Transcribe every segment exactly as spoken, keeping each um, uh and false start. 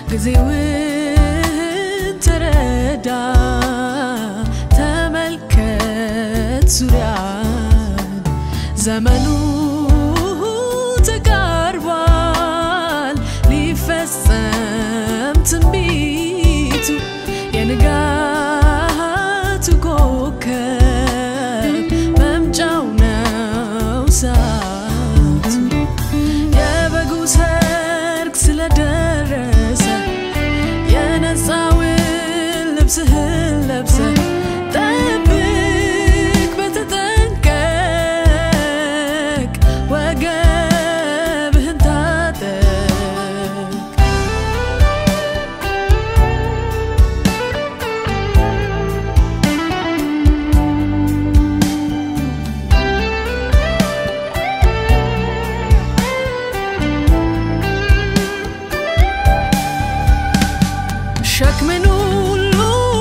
ጊዜውን ተረዳ ተመልከት ዙሪያን ዘመኑ ተቃርቧል ሊፈጸም ትንቢቱ የንጋቱ ኮከብ መምጫው ነው ሰዓቱ የበጉ ሰርግ ስለደረሰ የነጻውን ልብስህን ለብሰህ ጠብቅ በተጠንቀቅ ወገብህን ታጠቅ ሸክምን ሁሉ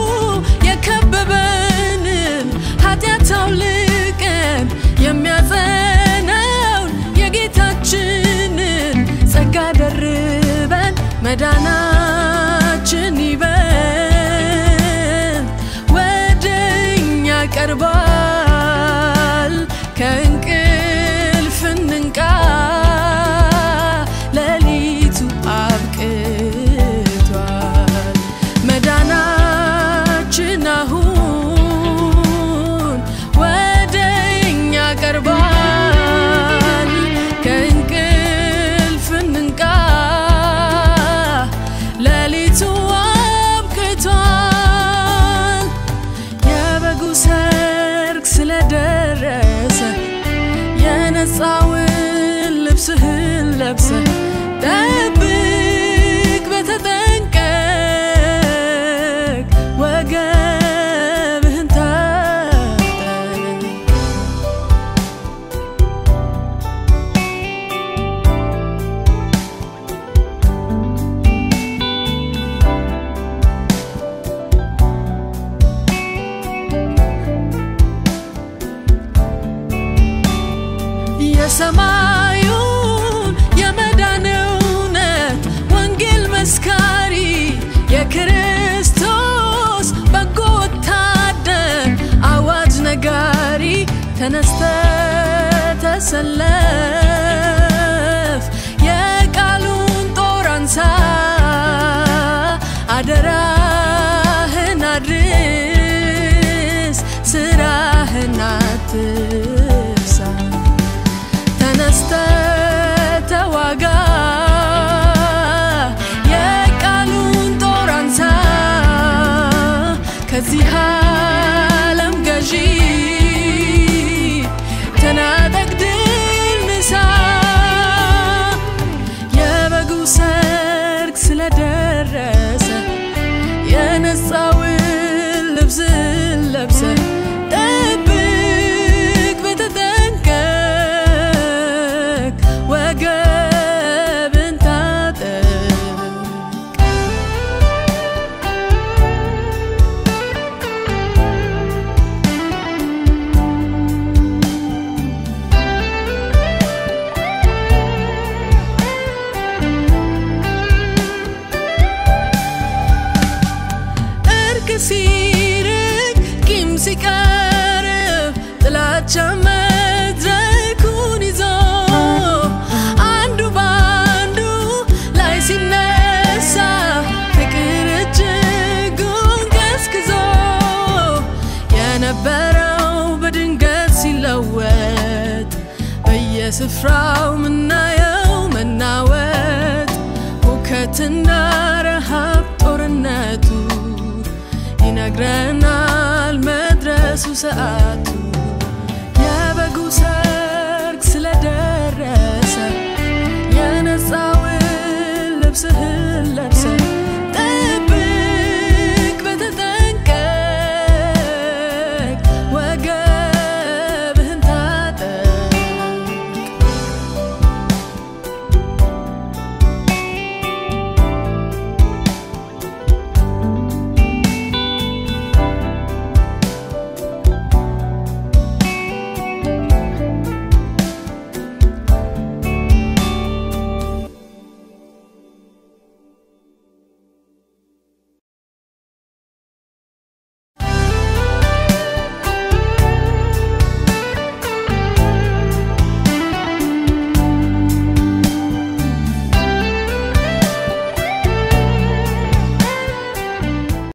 የከበበንን ኃጢአት አውልቀን የሚያጸናውን የጌታችንን ጸጋ ደርበን መዳናችን ይበል ወደኛ ቀርቧል ከእንቅልፍ እንንቃ ሌሊቱ አብቅቷል መዳናችን አሁን ወደኛ ቀርቧል ከእንቅልፍ እንንቃ ሌሊቱ አብቅቷል የበጉ ሰርግ ስለደረሰ የነጻውን ልብስህን ለብሰህ ጠብቅ በተጠንቀቅ ወገብህን ታጠቅ የሰማዩን የመዳን እውነት ወንጌል መስካሪ የክርስቶስ በጎ ወታደር አዋጅ ነጋሪ ተነስተህ ተሰለፍ የቃሉን ጦር አንሳ አደራህን አድርስ ስራህን አትርሳ ተነስተህ ተዋጋ የቃሉን ጦር አንሳ ከዚህ ዓለም ገዢ ተናጠቅ ድል ንሳ የበጉ ሰርግ ስለደረሰ የነጻውን ልብስህን ለብሰህ ጠብቅ በተጠንቀቅ ወገብህን ታጠቅ እርቅ ሲርቅ ቂም ሲቀርብ ጥላቻ መድረኩን ይዞ አንዱ በአንዱ ላይ ሲነሳ ፍቅር እጅጉን ቀዝቅዞ የነበረው በድንገት ሲለወጥ በየስፍራው ምናየው መናወጥ ሁከትና ረሃብ ጦርነቱ ይነግረናል መድረሱ ሰዓቱ የበጉ ሰርግ ስለደረሰ የነጻውን ልብስህን ለብሰህ